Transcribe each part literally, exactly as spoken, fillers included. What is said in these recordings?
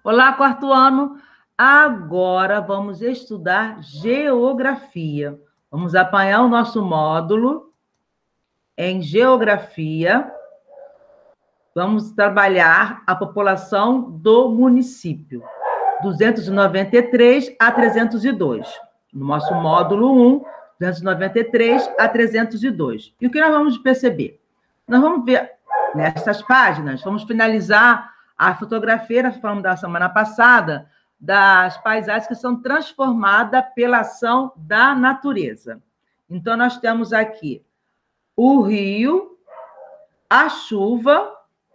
Olá, quarto ano. Agora vamos estudar geografia. Vamos apanhar o nosso módulo em geografia. Vamos trabalhar a população do município, duzentos e noventa e três a trezentos e dois. No nosso módulo um, duzentos e noventa e três a trezentos e dois. E o que nós vamos perceber? Nós vamos ver nessas páginas, vamos finalizar a fotografia, nós falamos da semana passada, das paisagens que são transformadas pela ação da natureza. Então, nós temos aqui o rio, a chuva,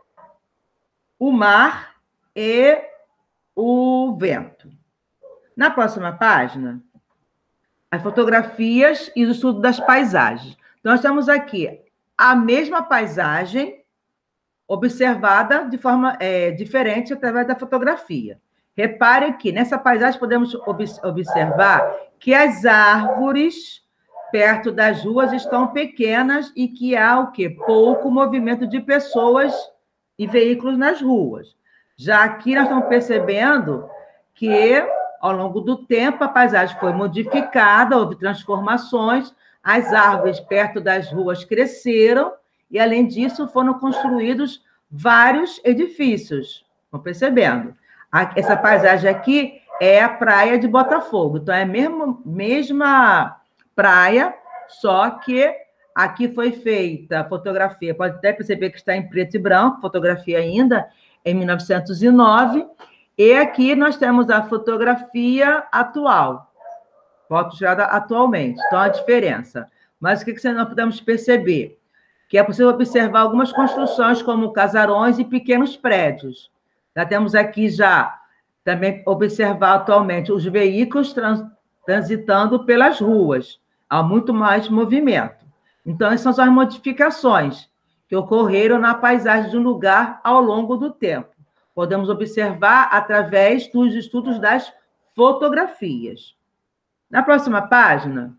o mar e o vento. Na próxima página, as fotografias e o estudo das paisagens. Então, nós temos aqui a mesma paisagem observada de forma é, diferente através da fotografia. Repare que nessa paisagem podemos observar que as árvores perto das ruas estão pequenas e que há o quê? Pouco movimento de pessoas e veículos nas ruas. Já aqui nós estamos percebendo que, ao longo do tempo, a paisagem foi modificada, houve transformações, as árvores perto das ruas cresceram e, além disso, foram construídos vários edifícios. Estão percebendo? Essa paisagem aqui é a praia de Botafogo. Então, é a mesma, mesma praia, só que aqui foi feita a fotografia. Pode até perceber que está em preto e branco, fotografia ainda, em mil novecentos e nove. E aqui nós temos a fotografia atual, foto tirada atualmente. Então, a diferença. Mas o que nós podemos perceber? Que é possível observar algumas construções, como casarões e pequenos prédios. Já temos aqui já também observar atualmente os veículos trans, transitando pelas ruas. Há muito mais movimento. Então, essas são as modificações que ocorreram na paisagem de um lugar ao longo do tempo. Podemos observar através dos estudos das fotografias. Na próxima página,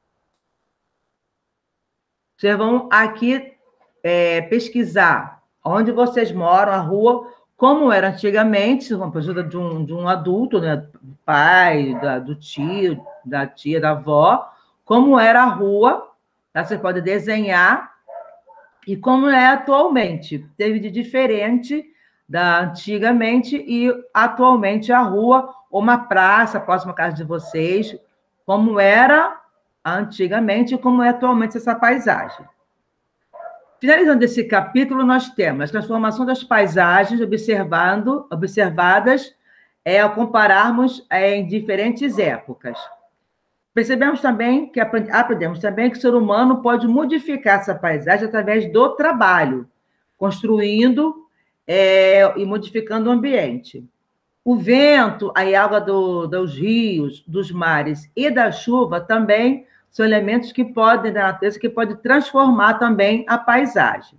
vocês vão aqui é, pesquisar onde vocês moram, a rua, como era antigamente, com a ajuda de um, de um adulto, né, do pai, da, do tio, da tia, da avó, como era a rua, tá? Você pode desenhar, e como é atualmente. Teve de diferente da antigamente e atualmente a rua, ou uma praça próxima à casa de vocês, como era antigamente e como é atualmente essa paisagem. Finalizando esse capítulo, nós temos a transformação das paisagens observando, observadas é, ao compararmos é, em diferentes épocas. Percebemos também, que aprendemos também que o ser humano pode modificar essa paisagem através do trabalho, construindo é, e modificando o ambiente. O vento, a água do, dos rios, dos mares e da chuva também são elementos que podem, da natureza, que podem transformar também a paisagem.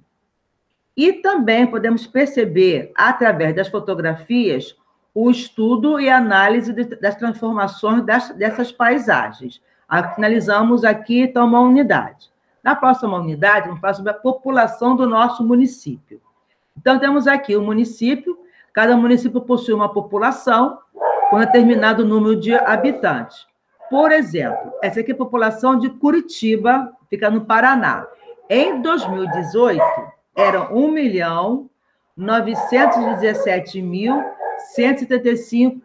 E também podemos perceber, através das fotografias, o estudo e análise de, das transformações das, dessas paisagens. Finalizamos aqui, então, uma unidade. Na próxima unidade, vamos falar sobre a população do nosso município. Então, temos aqui o município, cada município possui uma população com determinado número de habitantes. Por exemplo, essa aqui é a população de Curitiba, fica no Paraná. Em dois mil e dezoito, eram um milhão novecentos e dezessete mil cento e setenta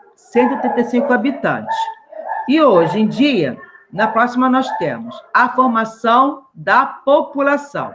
e cinco habitantes. E hoje em dia, na próxima nós temos a formação da população.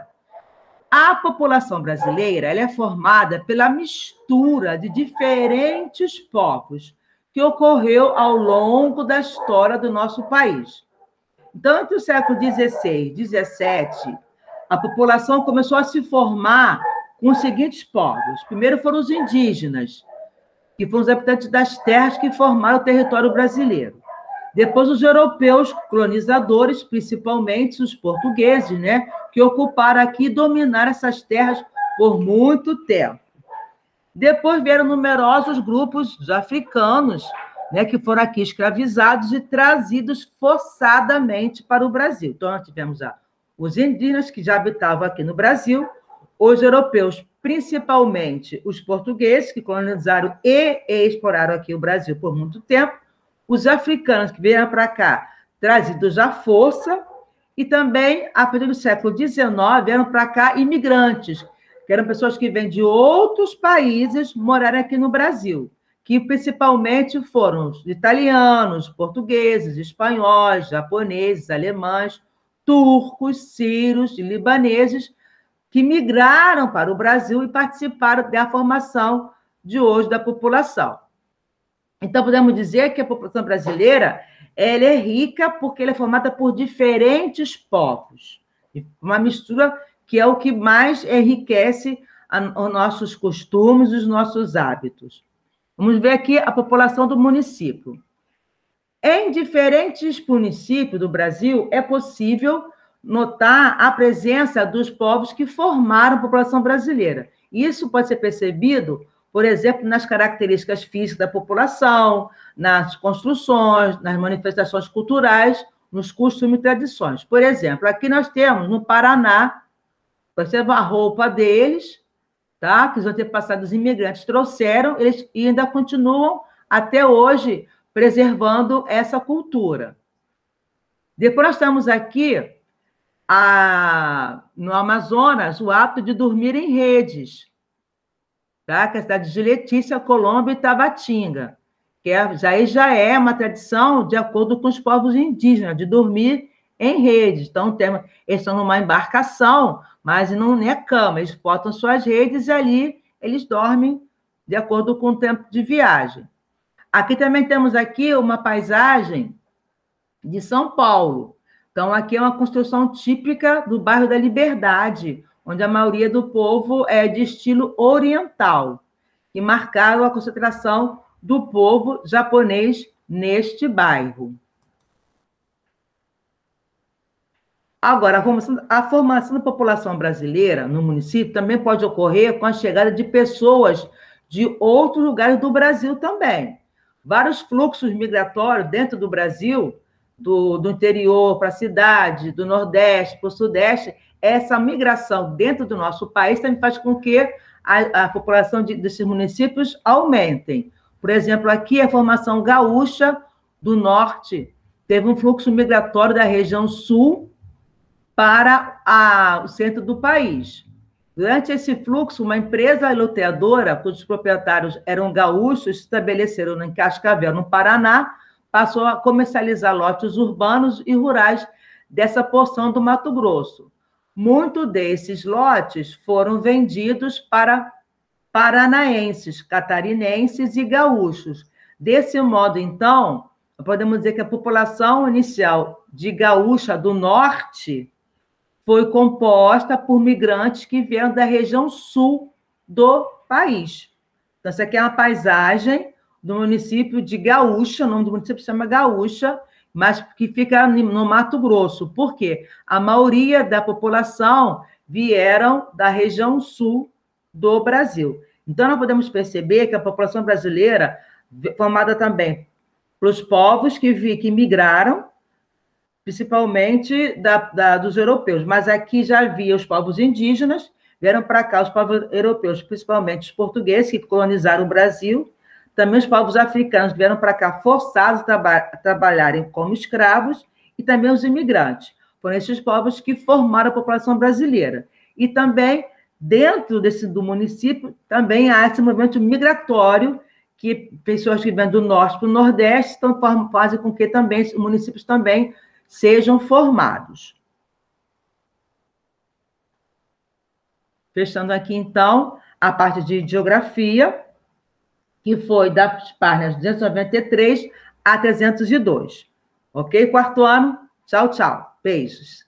A população brasileira ela é formada pela mistura de diferentes povos que ocorreu ao longo da história do nosso país. Então, entre o século dezesseis e dezessete, a população começou a se formar com os seguintes povos. Primeiro foram os indígenas, que foram os habitantes das terras que formaram o território brasileiro. Depois, os europeus colonizadores, principalmente os portugueses, né, que ocuparam aqui e dominaram essas terras por muito tempo. Depois vieram numerosos grupos africanos, né, que foram aqui escravizados e trazidos forçadamente para o Brasil. Então, nós tivemos ah, os indígenas, que já habitavam aqui no Brasil, os europeus principalmente os portugueses, que colonizaram e exploraram aqui o Brasil por muito tempo, os africanos que vieram para cá, trazidos à força, e também, a partir do século dezenove, vieram para cá imigrantes, que eram pessoas que vêm de outros países morar aqui no Brasil, que principalmente foram os italianos, portugueses, espanhóis, japoneses, alemães, turcos, sírios e libaneses, que migraram para o Brasil e participaram da formação de hoje da população. Então, podemos dizer que a população brasileira ela é rica porque ela é formada por diferentes povos, uma mistura que é o que mais enriquece os nossos costumes, os nossos hábitos. Vamos ver aqui a população do município. Em diferentes municípios do Brasil, é possível notar a presença dos povos que formaram a população brasileira. Isso pode ser percebido, por exemplo, nas características físicas da população, nas construções, nas manifestações culturais, nos costumes e tradições. Por exemplo, aqui nós temos, no Paraná, perceba a roupa deles, tá? Que os antepassados imigrantes trouxeram, eles ainda continuam, até hoje, preservando essa cultura. Depois nós temos aqui, a, no Amazonas, o hábito de dormir em redes, tá? Que é a cidade de Letícia, Colombo e Tabatinga, que é, já, já é uma tradição de acordo com os povos indígenas, de dormir em redes. Então, tem, eles estão numa embarcação, mas não é cama, eles botam suas redes e ali eles dormem de acordo com o tempo de viagem. Aqui também temos aqui uma paisagem de São Paulo. Então, aqui é uma construção típica do bairro da Liberdade, onde a maioria do povo é de estilo oriental, que marcaram a concentração do povo japonês neste bairro. Agora, a formação, a formação da população brasileira no município também pode ocorrer com a chegada de pessoas de outros lugares do Brasil também. Vários fluxos migratórios dentro do Brasil, do, do interior para a cidade, do Nordeste para o Sudeste, essa migração dentro do nosso país também faz com que a, a população de, desses municípios aumentem. Por exemplo, aqui a formação gaúcha do Norte teve um fluxo migratório da região Sul para a, o centro do país. Durante esse fluxo, uma empresa loteadora, cujos proprietários eram gaúchos, se estabeleceram em Cascavel, no Paraná, passou a comercializar lotes urbanos e rurais dessa porção do Mato Grosso. Muitos desses lotes foram vendidos para paranaenses, catarinenses e gaúchos. Desse modo, então, podemos dizer que a população inicial de gaúcha do norte foi composta por migrantes que vieram da região sul do país. Então, essa aqui é uma paisagem do município de Gaúcha, o nome do município se chama Gaúcha, mas que fica no Mato Grosso. Por quê? A maioria da população vieram da região sul do Brasil. Então, nós podemos perceber que a população brasileira, formada também pelos povos que, vi, que migraram, principalmente da, da, dos europeus, mas aqui já havia os povos indígenas, vieram para cá os povos europeus, principalmente os portugueses, que colonizaram o Brasil, também os povos africanos que vieram para cá forçados a, traba a trabalharem como escravos, e também os imigrantes. Foram esses povos que formaram a população brasileira. E também, dentro desse, do município, também há esse movimento migratório, que pessoas que vêm do norte para o nordeste então, fazem com que também os municípios também sejam formados. Fechando aqui, então, a parte de geografia, que foi das páginas duzentos e noventa e três a trezentos e dois. Ok? Quarto ano, tchau, tchau. Beijos.